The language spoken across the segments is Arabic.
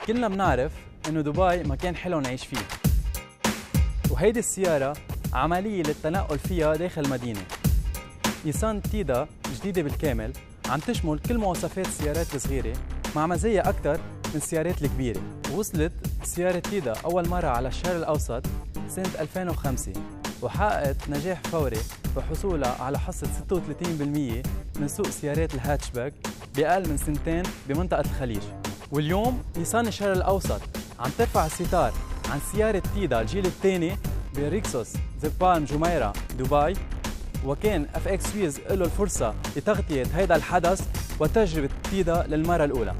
كلنا بنعرف إنه دبي مكان حلو نعيش فيه، وهيدي السيارة عملية للتنقل فيها داخل المدينة. نيسان تيدا جديدة بالكامل، عم تشمل كل مواصفات السيارات الصغيرة مع مزايا أكثر من السيارات الكبيرة. وصلت سيارة تيدا أول مرة على الشرق الأوسط سنة 2005، وحققت نجاح فوري بحصولها على حصة 36% من سوق سيارات الهاتشباك بأقل من سنتين بمنطقة الخليج. واليوم نيسان الشرق الأوسط عم ترفع الستار عن سيارة تيدا الجيل الثاني بريكسوس ذا بالم جميرة دبي، وكان FX Wheels له الفرصة لتغطية هيدا الحدث وتجربة تيدا للمرة الأولى.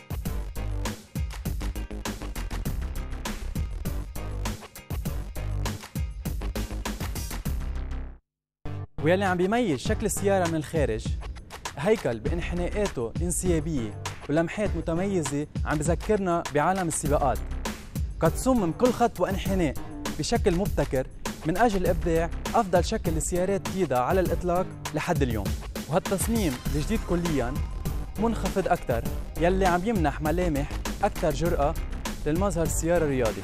ويلي عم بيميز شكل السيارة من الخارج هيكل بانحناءاته انسيابية ولمحات متميزة عم بذكرنا بعالم السباقات، قد تصمم كل خط وانحناء بشكل مبتكر من أجل إبداع أفضل شكل لسيارات تيدا على الإطلاق لحد اليوم. وهالتصميم الجديد كلياً منخفض أكثر يلي عم يمنح ملامح أكثر جرأة للمظهر السيارة الرياضي.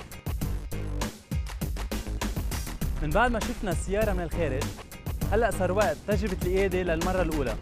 من بعد ما شفنا السيارة من الخارج، هلأ صار وقت تجربة القيادة للمرة الأولى.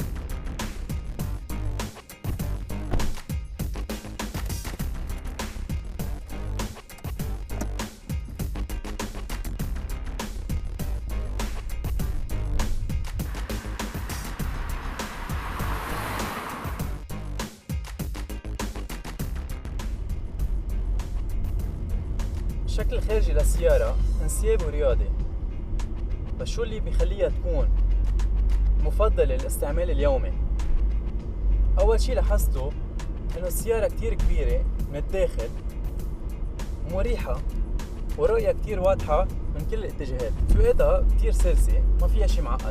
الشكل الخارجي للسيارة انسيابي ورياضي، بس شو اللي بيخليها تكون مفضلة للاستعمال اليومي؟ أول شي لاحظته إنه السيارة كتير كبيرة من الداخل ومريحة ورؤية كتير واضحة من كل الاتجاهات، سواقتها كتير سلسة ما فيها شي معقد.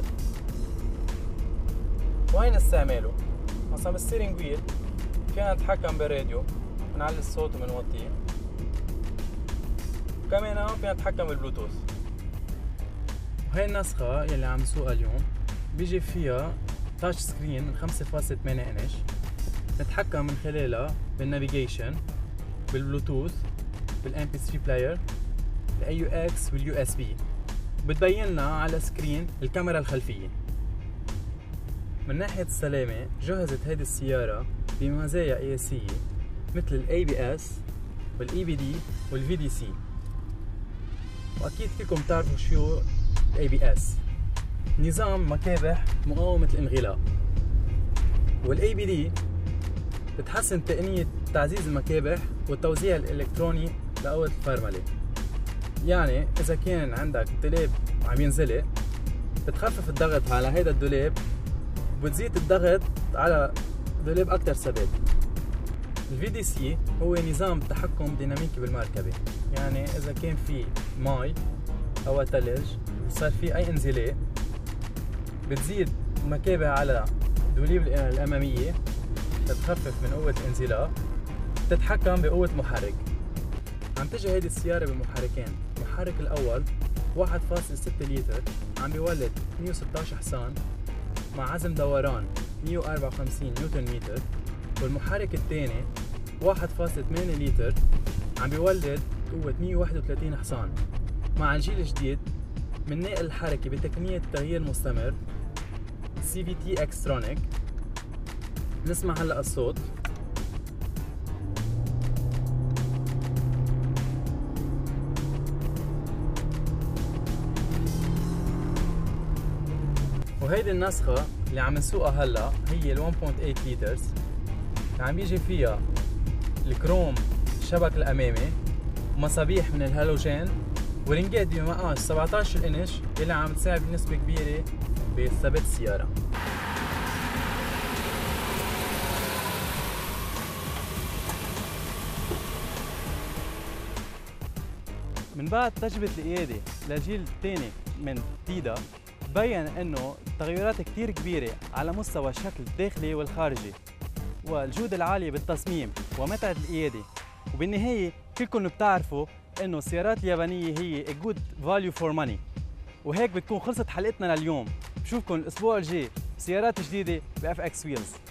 وهين استعماله مثلا بالستيرنج ويل فينا نتحكم بالراديو، بنعلي الصوت وبنوطيه، كمان فينا نتحكم بالبلوتوث. وهي النسخة يلي عم نسوقها اليوم بيجي فيها تاتش سكرين من 5.8 انش، نتحكم من خلالها بالنافيجيشن، بالبلوتوث، بالام بي 3 بلاير، الاي يو اكس واليو اس بي، بتبين لنا على سكرين الكاميرا الخلفية. من ناحية السلامة جهزت هيدي السيارة بمزايا قياسية مثل الاي بي اس والاي بي دي والفي دي سي، واكيد فيكم تعرفوا شو الاي بي اس، نظام مكابح مقاومة الانغلاق. والاي بي دي بتحسن تقنية تعزيز المكابح والتوزيع الالكتروني لقوة الفرملة. يعني اذا كان عندك دولاب عم ينزلق بتخفف الضغط على هيدا الدولاب وبتزيد الضغط على دولاب اكثر ثبات. الفي دي سي هو نظام تحكم ديناميكي بالمركبة، يعني اذا كان في مي او ثلج وصار في اي انزلاق بتزيد مكابح على الدولاب الامامية تتخفف من قوة الانزلاق، تتحكم بقوة محرك. عم تجي هيدي السيارة بمحركين، المحرك الاول 1.6 لتر عم بيولد 116 حصان مع عزم دوران 154 نيوتن متر، والمحرك الثاني 1.8 لتر عم بيولد قوة 131 حصان مع الجيل الجديد من نقل الحركة بتقنية التغيير المستمر CVT Xtronic. نسمع هلأ الصوت. وهيدي النسخة اللي عم نسوقها هلا هي ال 1.8 لترز، عم بيجي فيها الكروم الشبك الأمامي ومصابيح من الهالوجين ورنجات بمقاس 17 انش اللي عم تساعد بنسبة كبيرة بثبات السيارة. من بعد تجربة القيادة للجيل الثاني من تيدا بين انه التغيرات كتير كبيرة على مستوى الشكل الداخلي والخارجي والجودة العالية بالتصميم ومتعة القيادة. وبالنهاية كلكم بتعرفوا انه السيارات اليابانية هي a good value for money. وهيك بتكون خلصت حلقتنا لليوم، بشوفكم الاسبوع الجاي بسيارات جديدة ب FX Wheels.